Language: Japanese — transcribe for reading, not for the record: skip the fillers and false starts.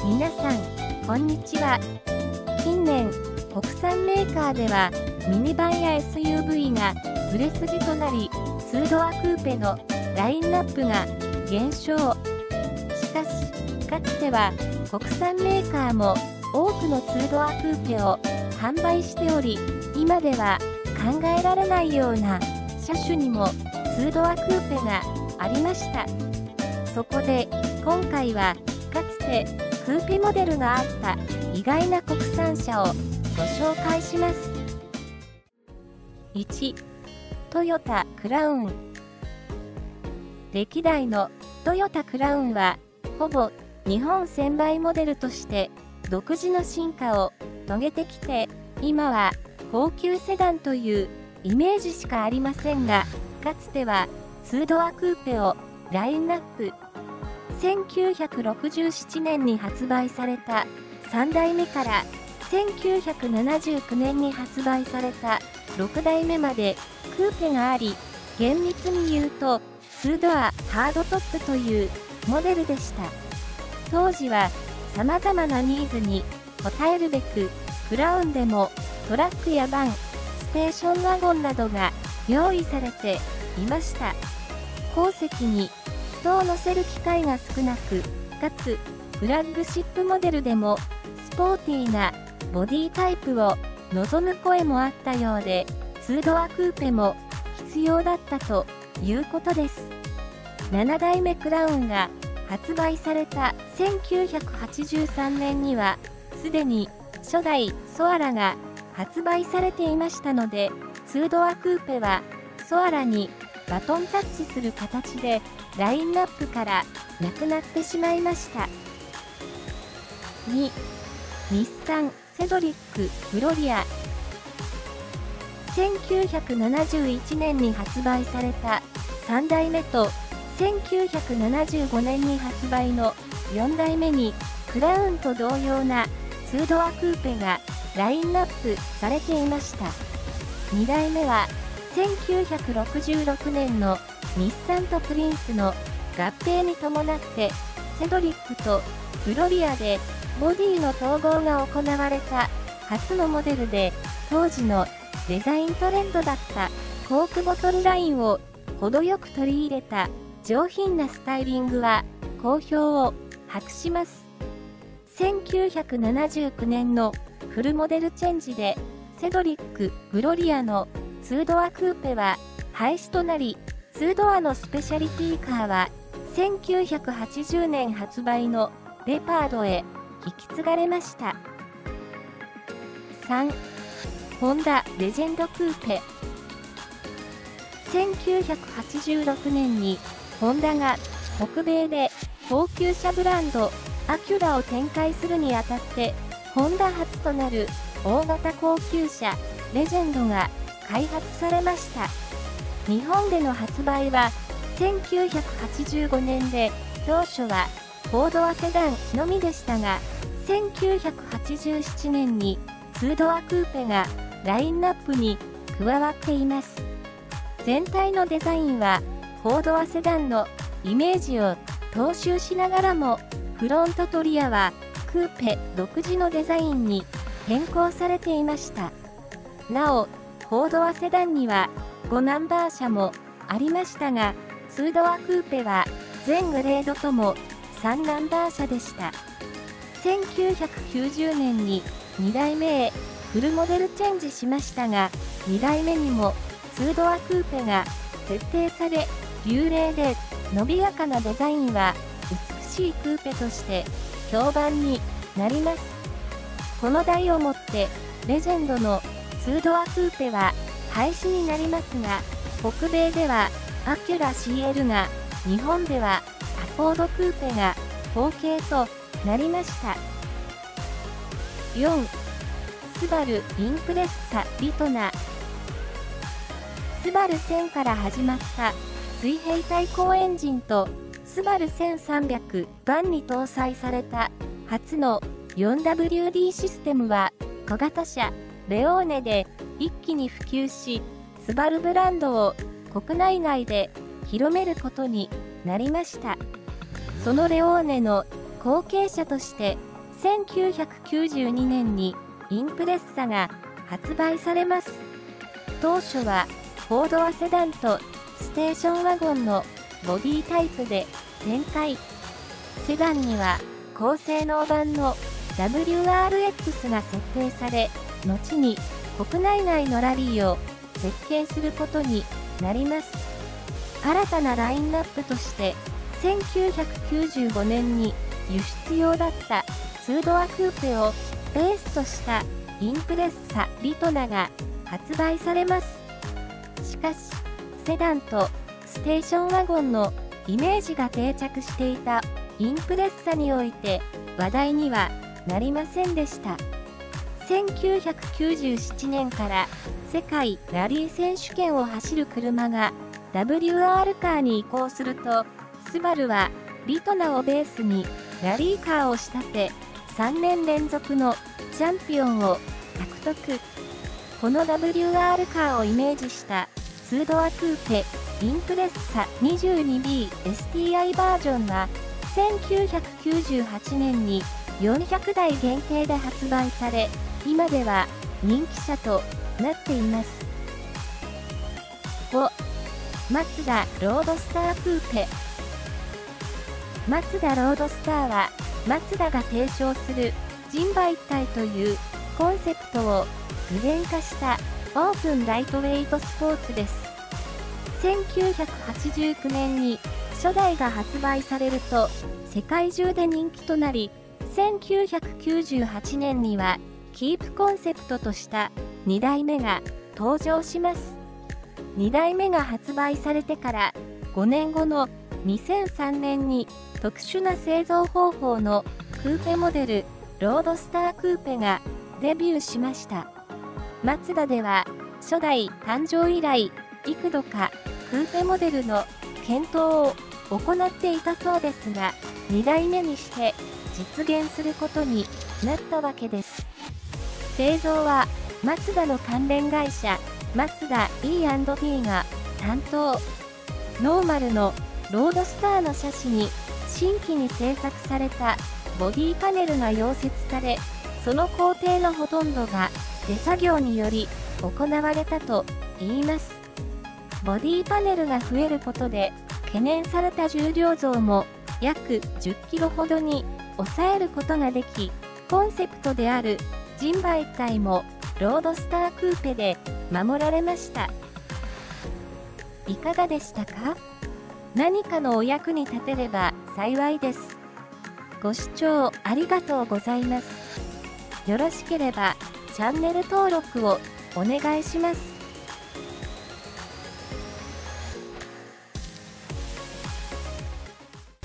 皆さん、こんにちは。近年、国産メーカーでは、ミニバンや SUV が売れ筋となり、2ドアクーペのラインナップが減少。しかし、かつては国産メーカーも多くの2ドアクーペを販売しており、今では考えられないような車種にも2ドアクーペがありました。そこで、今回はかつてクーペモデルがあった意外な国産車をご紹介します。1、トヨタクラウン。歴代のトヨタクラウンは、ほぼ日本専売モデルとして独自の進化を遂げてきて、今は高級セダンというイメージしかありませんが、かつては2ドアクーペをラインナップ。1967年に発売された3代目から1979年に発売された6代目までクーペがあり、厳密に言うと2ドアハードトップというモデルでした。当時は様々なニーズに応えるべく、クラウンでもトラックやバン、ステーションワゴンなどが用意されていました。後席に人を乗せる機会が少なく、かつフラッグシップモデルでもスポーティーなボディタイプを望む声もあったようで、2ドアクーペも必要だったということです。7代目クラウンが発売された1983年には、すでに初代ソアラが発売されていましたので、2ドアクーペはソアラにバトンタッチする形でラインナップからなくなってしまいました。2、日産セドリックグロリア。1971年に発売された3代目と1975年に発売の4代目にクラウンと同様な2ドアクーペがラインナップされていました。2代目は1966年の日産とプリンスの合併に伴ってセドリックとグロリアでボディの統合が行われた初のモデルで、当時のデザイントレンドだったコークボトルラインを程よく取り入れた上品なスタイリングは好評を博します。1979年のフルモデルチェンジでセドリック・グロリアの2ドアクーペは廃止となり、2ドアのスペシャリティカーは1980年発売のレパードへ引き継がれました。3、ホンダレジェンドクーペ。1986年にホンダが北米で高級車ブランドアキュラを展開するにあたって、ホンダ初となる大型高級車レジェンドが開発されました。日本での発売は1985年で、当初は4ドアセダンのみでしたが、1987年に2ドアクーペがラインナップに加わっています。全体のデザインは4ドアセダンのイメージを踏襲しながらも、フロントとリアはクーペ独自のデザインに変更されていました。なお、4ドアセダンには5ナンバー車もありましたが、2ドアクーペは全グレードとも3ナンバー車でした。1990年に2代目へフルモデルチェンジしましたが、2代目にも2ドアクーペが設定され、流麗で伸びやかなデザインは美しいクーペとして評判になります。この代をもってレジェンドの2ドアクーペは廃止になりますが、北米ではアキュラ CL が、日本ではアコードクーペが後継となりました。4、スバルインプレッサリトナ。スバル1000から始まった水平対向エンジンとスバル1300版に搭載された初の 4WD システムは、小型車レオーネで一気に普及し、スバルブランドを国内外で広めることになりました。そのレオーネの後継者として 1992年にインプレッサが発売されます。当初は4ドアセダンとステーションワゴンのボディタイプで展開。セダンには高性能版の WRX が設定され、後に国内外のラリーを設計することになります。新たなラインナップとして、1995年に輸出用だった2ドアクーペをベースとしたインプレッサ・リトナが発売されます。しかし、セダンとステーションワゴンのイメージが定着していたインプレッサにおいて話題にはなりませんでした。1997年から世界ラリー選手権を走る車が WR カーに移行すると、スバルはリトナをベースにラリーカーを仕立て、3年連続のチャンピオンを獲得。この WR カーをイメージした2ドアクーペインプレッサ 22B STI バージョンは1998年に400台限定で発売され、今では人気車となっています。5. マツダロードスタークーペ。マツダロードスターは、マツダが提唱する人馬一体というコンセプトを具現化したオープンライトウェイトスポーツです。1989年に初代が発売されると世界中で人気となり、1998年にはキープコンセプトとした2代目が登場します。2代目が発売されてから5年後の2003年に特殊な製造方法のクーペモデルロードスタークーペがデビューしました。マツダでは初代誕生以来幾度かクーペモデルの検討を行っていたそうですが、2代目にして実現することになったわけです。製造はマツダの関連会社マツダ E&P が担当。ノーマルのロードスターの車種に新規に製作されたボディパネルが溶接され、その工程のほとんどが手作業により行われたといいます。ボディパネルが増えることで懸念された重量増も約10キロほどに抑えることができ、コンセプトである人馬一体もロードスタークーペで守られました。いかがでしたか？何かのお役に立てれば幸いです。ご視聴ありがとうございます。よろしければチャンネル登録をお願いします。